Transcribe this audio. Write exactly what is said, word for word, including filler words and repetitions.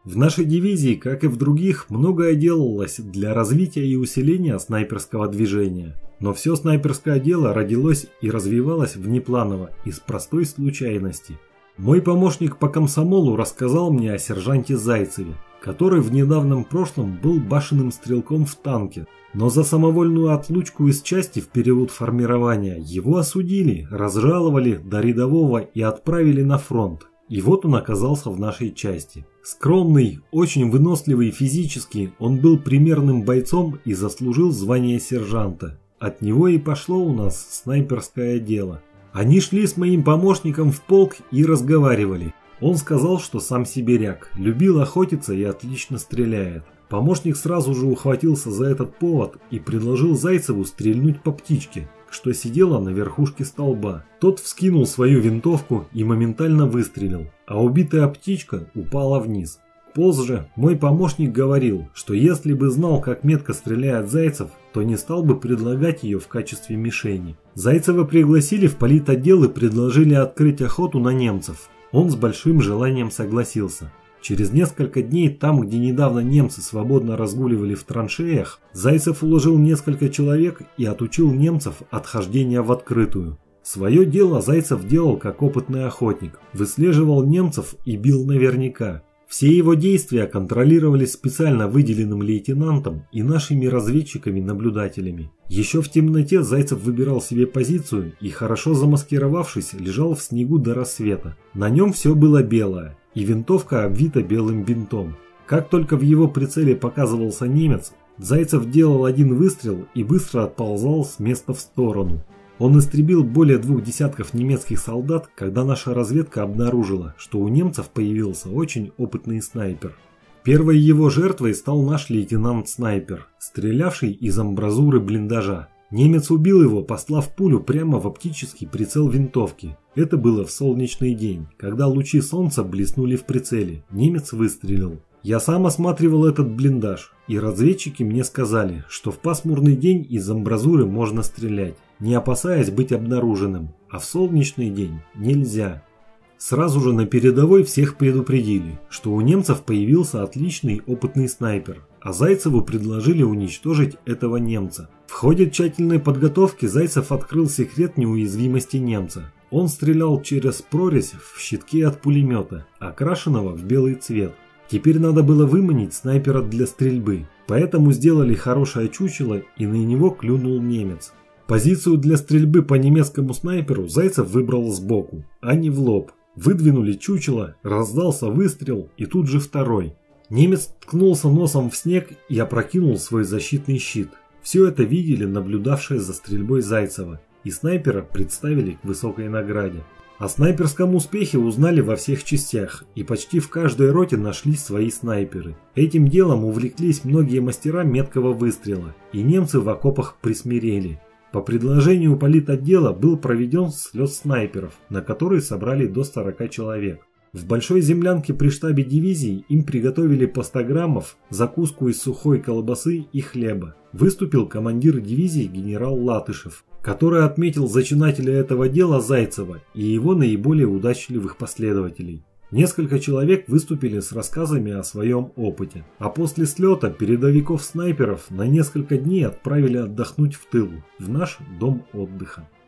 В нашей дивизии, как и в других, многое делалось для развития и усиления снайперского движения. Но все снайперское дело родилось и развивалось внепланово, из простой случайности. Мой помощник по комсомолу рассказал мне о сержанте Зайцеве, который в недавнем прошлом был башенным стрелком в танке. Но за самовольную отлучку из части в период формирования его осудили, разжаловали до рядового и отправили на фронт. И вот он оказался в нашей части. Скромный, очень выносливый физически, он был примерным бойцом и заслужил звание сержанта. От него и пошло у нас снайперское дело. Они шли с моим помощником в полк и разговаривали. Он сказал, что сам сибиряк, любил охотиться и отлично стреляет. Помощник сразу же ухватился за этот повод и предложил Зайцеву стрельнуть по птичке, что сидела на верхушке столба. Тот вскинул свою винтовку и моментально выстрелил, а убитая птичка упала вниз. Позже мой помощник говорил, что если бы знал, как метко стреляет Зайцев, то не стал бы предлагать ее в качестве мишени. Зайцева пригласили в политотдел и предложили открыть охоту на немцев. Он с большим желанием согласился. Через несколько дней там, где недавно немцы свободно разгуливали в траншеях, Зайцев уложил несколько человек и отучил немцев от хождения в открытую. Свое дело Зайцев делал как опытный охотник, выслеживал немцев и бил наверняка. Все его действия контролировались специально выделенным лейтенантом и нашими разведчиками-наблюдателями. Еще в темноте Зайцев выбирал себе позицию и, хорошо замаскировавшись, лежал в снегу до рассвета. На нем все было белое, и винтовка обвита белым бинтом. Как только в его прицеле показывался немец, Зайцев делал один выстрел и быстро отползал с места в сторону. Он истребил более двух десятков немецких солдат, когда наша разведка обнаружила, что у немцев появился очень опытный снайпер. Первой его жертвой стал наш лейтенант-снайпер, стрелявший из амбразуры блиндажа. Немец убил его, послав пулю прямо в оптический прицел винтовки. Это было в солнечный день, когда лучи солнца блеснули в прицеле. Немец выстрелил. Я сам осматривал этот блиндаж, и разведчики мне сказали, что в пасмурный день из амбразуры можно стрелять, не опасаясь быть обнаруженным, а в солнечный день нельзя. Сразу же на передовой всех предупредили, что у немцев появился отличный опытный снайпер, а Зайцеву предложили уничтожить этого немца. В ходе тщательной подготовки Зайцев открыл секрет неуязвимости немца. Он стрелял через прорезь в щитке от пулемета, окрашенного в белый цвет. Теперь надо было выманить снайпера для стрельбы, поэтому сделали хорошее чучело и на него клюнул немец. Позицию для стрельбы по немецкому снайперу Зайцев выбрал сбоку, а не в лоб. Выдвинули чучело, раздался выстрел и тут же второй. Немец ткнулся носом в снег и опрокинул свой защитный щит. Все это видели наблюдавшие за стрельбой Зайцева, и снайпера представили к высокой награде. О снайперском успехе узнали во всех частях, и почти в каждой роте нашлись свои снайперы. Этим делом увлеклись многие мастера меткого выстрела, и немцы в окопах присмирели. По предложению политотдела был проведен слет снайперов, на который собрали до сорока человек. В большой землянке при штабе дивизии им приготовили по ста граммов, закуску из сухой колбасы и хлеба. Выступил командир дивизии генерал Латышев, который отметил зачинателя этого дела Зайцева и его наиболее удачливых последователей. Несколько человек выступили с рассказами о своем опыте, а после слета передовиков снайперов на несколько дней отправили отдохнуть в тыл, в наш дом отдыха.